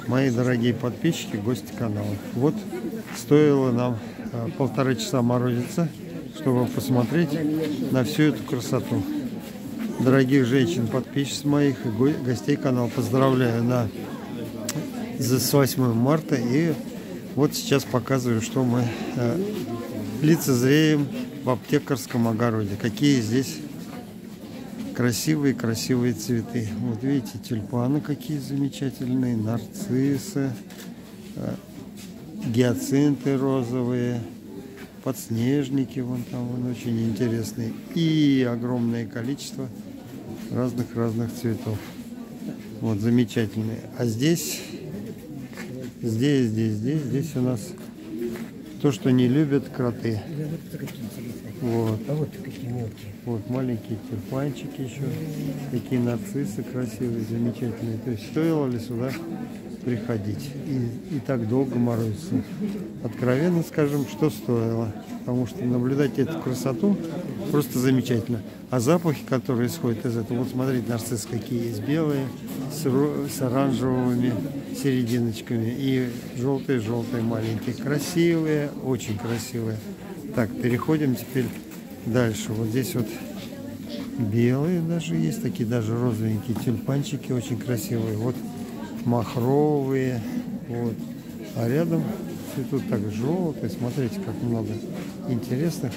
Мои дорогие подписчики, гости канала. Вот стоило нам 1,5 часа морозиться, чтобы посмотреть на всю эту красоту. Дорогих женщин, подписчиц моих и гостей канала поздравляю с 8 марта. И вот сейчас показываю, что мы лицезреем в аптекарском огороде. Какие здесь красивые цветы. Вот видите, тюльпаны какие замечательные, нарциссы, гиацинты розовые, подснежники вон там, вон очень интересные. И огромное количество разных цветов. Вот замечательные. А здесь у нас то, что не любят кроты. Вот. А вот какие мелкие. Вот маленькие тюльпанчики еще. Такие нарциссы красивые, замечательные. То есть стоило ли сюда приходить и так долго морозиться? Откровенно скажем, что стоило. Потому что наблюдать эту красоту просто замечательно. А запахи, которые исходят из этого, вот смотрите, нарциссы какие есть. Белые, с оранжевыми серединочками. И желтые маленькие. Красивые, очень красивые. Так, переходим теперь дальше. Вот здесь вот белые даже есть, такие даже розовенькие тюльпанчики, очень красивые. Вот махровые. Вот. А рядом цветут так желтые. Смотрите, как много интересных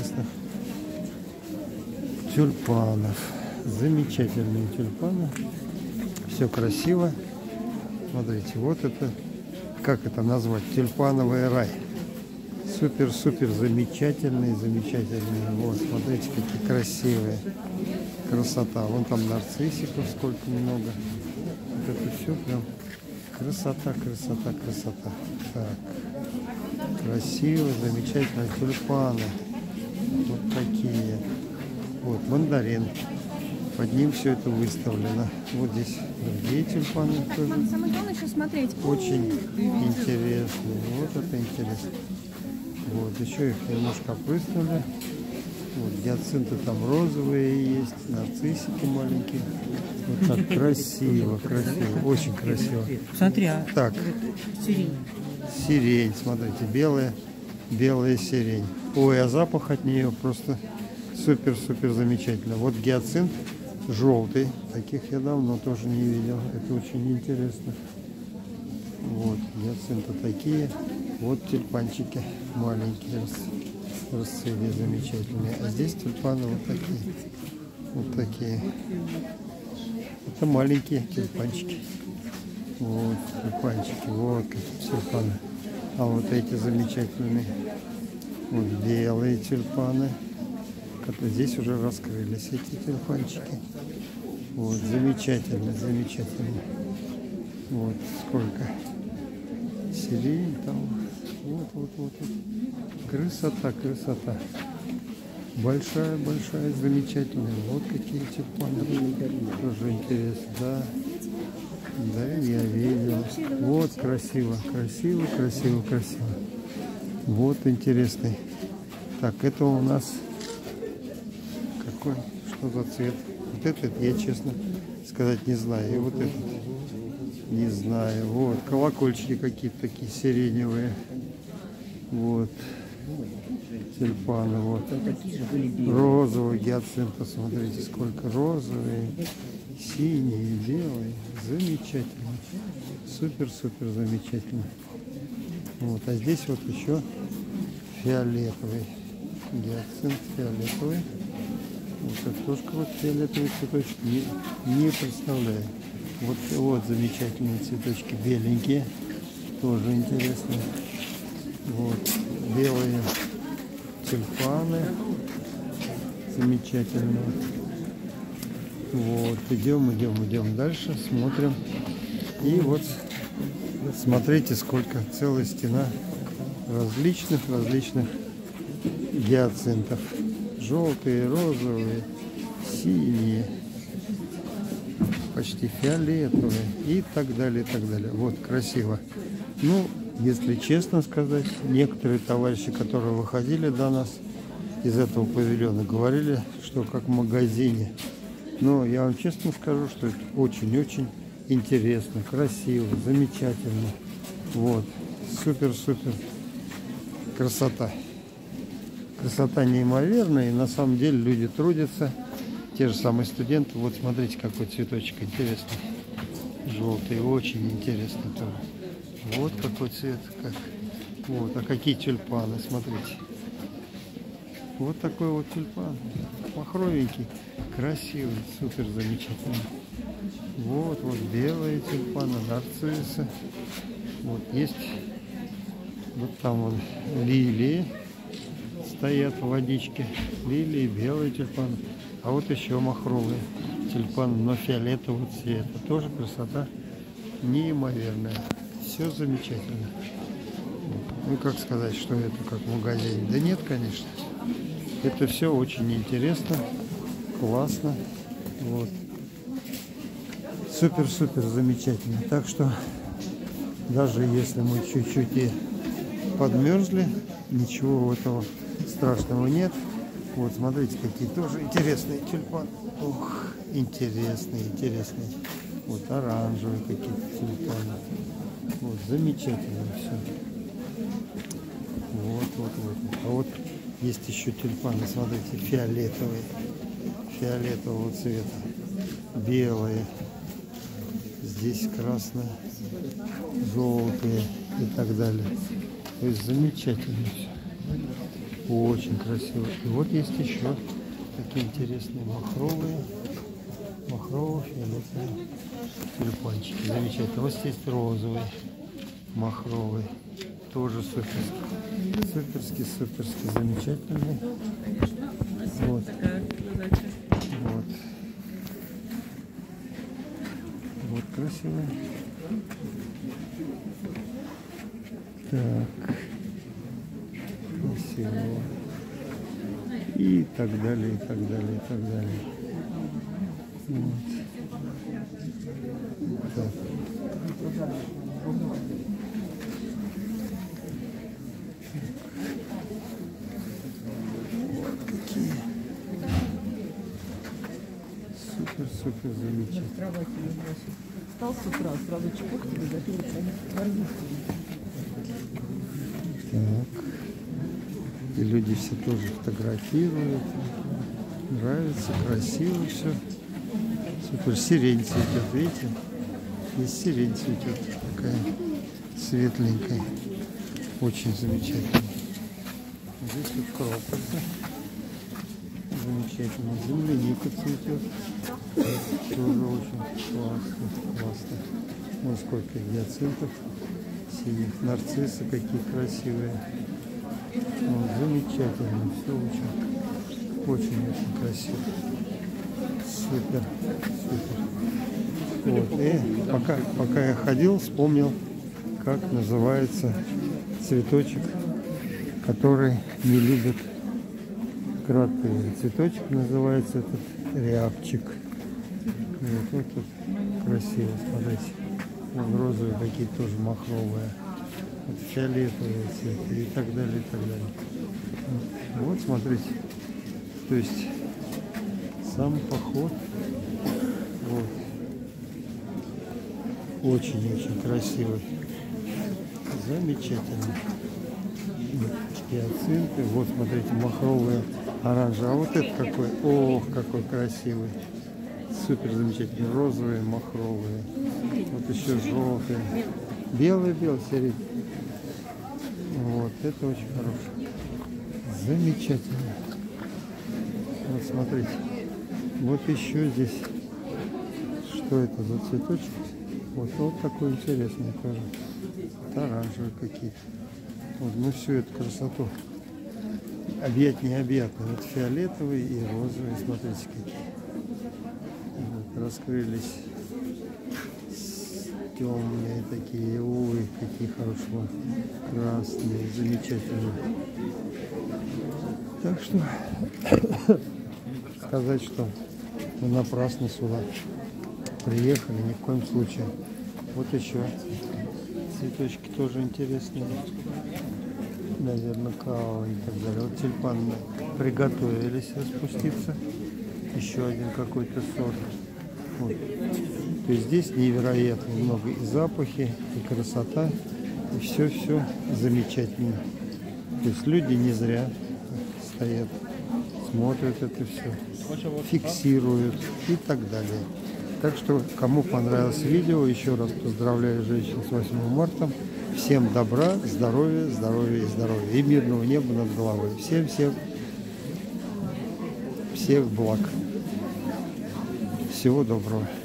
тюльпанов. Замечательные тюльпаны. Все красиво. Смотрите, вот это, как это назвать? Тюльпановый рай. Супер замечательные. Вот, смотрите, какие красивые. Красота. Вон там нарциссиков сколько много. Вот это все прям красота. Так. Красиво, замечательно. Тюльпаны. Вот такие. Вот, мандарин. Под ним все это выставлено. Вот здесь другие тюльпаны тоже. Мам, самое главное еще смотреть. Очень интересные. Вот это интересно. Вот, еще их немножко опрыснули. Вот, гиацинты там розовые есть, нарциссики маленькие. Вот так красиво, очень красиво. Смотри, так, сирень, смотрите, белая сирень. Ой, а запах от нее просто супер замечательно. Вот гиацинт желтый, таких я давно тоже не видел. Это очень интересно. Вот, гиацинты такие. Вот тюльпанчики маленькие расцвели, замечательные. А здесь тюльпаны вот такие. Это маленькие тюльпанчики. Вот тюльпанчики, вот какие тюльпаны. А вот эти замечательные. Вот белые тюльпаны. Здесь уже раскрылись эти тюльпанчики. Вот замечательно. Вот сколько сирень там. Вот. Красота. Большая, замечательная. Вот какие тюльпаны. Тоже интересно. Да, я видел. Вот красиво. Вот интересный. Так, это у нас какой? Что за цвет? Вот этот я, честно сказать, не знаю. И вот этот не знаю. Вот колокольчики какие-то такие сиреневые. Вот тюльпаны. Вот розовый гиацинт. Посмотрите, сколько розовые, синие, белые. Замечательно. Супер замечательно. Вот, а здесь вот еще фиолетовый гиацинт, фиолетовый. Вот картошка, вот фиолетовый цветочек, не представляю. Вот замечательные цветочки, беленькие, тоже интересные. Вот белые тюльпаны, замечательные. Вот идем дальше, смотрим. И вот смотрите, сколько, целая стена различных гиацинтов. Желтые, розовые, синие, почти фиолетовые и так далее. Вот красиво. Ну, если честно сказать, некоторые товарищи, которые выходили до нас из этого павильона, говорили, что как в магазине. Но я вам честно скажу, что это очень интересно, красиво, замечательно. Вот, супер-супер красота. Красота неимоверная, и на самом деле люди трудятся. Те же самые студенты. Вот смотрите, какой цветочек интересный. Желтый, очень интересный тоже. Вот какой цвет. Как. Вот, а какие тюльпаны, смотрите. Вот такой вот тюльпан. Махровенький, красивый, супер замечательный. Вот белые тюльпаны, нарциссы. Вот есть, вот там вон лилии стоят в водичке. Лилии, белые тюльпаны. А вот еще махровые тюльпаны, но фиолетового цвета. Тоже красота неимоверная. Все замечательно. Ну, как сказать, что это как в магазине? Да нет, конечно. Это все очень интересно, классно. Вот. Супер-супер замечательно. Так что, даже если мы чуть-чуть и подмерзли, ничего этого страшного нет. Вот, смотрите, какие тоже интересные тюльпаны. Ох, интересные. Вот, оранжевые какие-то тюльпаны. Вот, замечательно все. Вот. А вот есть еще тюльпаны, смотрите, фиолетового цвета, белые, здесь красные, желтые и так далее. То есть замечательно все. Очень красиво. И вот есть еще такие интересные махрово-фиолетовые тюльпанчики. Замечательно. Вот есть розовый, махровый. Тоже суперский, замечательный. Вот. Вот красивый. Так. Красиво. И так далее. Вот. Так. Супер замечательно. Встал с утра, сразу чпок тебе запился. Так. И люди все тоже фотографируют. Нравится, красиво все. Супер. Сирень цветет, видите? Здесь сирень цветет. Такая светленькая. Очень замечательно. Здесь вот крокусы. Замечательно. Земляника цветет. Тоже очень классно. Вот сколько гиацинтов синих. Нарциссы какие красивые. Вот, замечательно. Все очень красиво. Супер. Вот. И пока я ходил, вспомнил, как называется цветочек, который не любит кроты. Цветочек называется этот рябчик. Вот тут красиво, смотрите. Вон розовые такие тоже махровые. Вот фиолетовые цветы и так далее. Вот смотрите. То есть сам поход. Вот. Очень красивый. Замечательно. Гиацинты. Вот смотрите, махровые оранжевые. А вот это какой? Ох, какой красивый. Супер замечательный. Розовые, махровые. Вот еще желтые. Белый, серый. Вот, это очень хорошо. Замечательно. Вот смотрите. Вот еще здесь. Что это за цветочек? Вот такой интересный тоже. Вот оранжевые какие-то. Вот, ну всю эту красоту. Объять необъятно. Вот фиолетовые и розовые. Смотрите, какие. Вот, раскрылись. Темные такие. Ой, какие хорошие. Красные. Замечательные. Так что сказать, что мы напрасно сюда приехали, ни в коем случае. Вот еще цветочки тоже интересные. Наверное, као и так далее. Вот тюльпаны приготовились распуститься. Еще один какой-то сорт. Вот. То есть здесь невероятно много и запахи, и красота, и все замечательно. То есть люди не зря стоят, смотрят это все, фиксируют и так далее. Так что, кому понравилось видео, еще раз поздравляю женщин с 8 марта. Всем добра, здоровья, здоровья и здоровья. И мирного неба над головой. Всех благ. Всего доброго.